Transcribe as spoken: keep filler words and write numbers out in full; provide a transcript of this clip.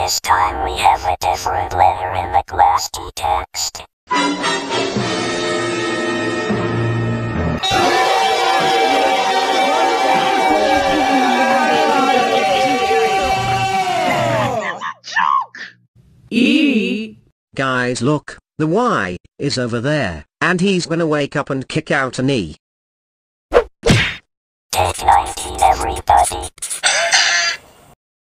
This time we have a different letter in the klasky text. E. Guys, look, the Y is over there, and he's gonna wake up and kick out an E. Take nineteen, everybody.